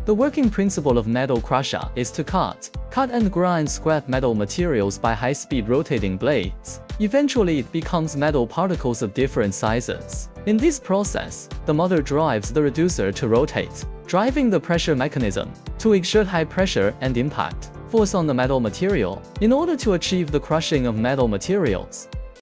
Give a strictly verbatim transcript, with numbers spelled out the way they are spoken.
The working principle of metal crusher is to cut, cut and grind scrap metal materials by high-speed rotating blades. Eventually it becomes metal particles of different sizes. In this process, the motor drives the reducer to rotate, driving the pressure mechanism to exert high pressure and impact force on the metal material. In order to achieve the crushing of metal materials,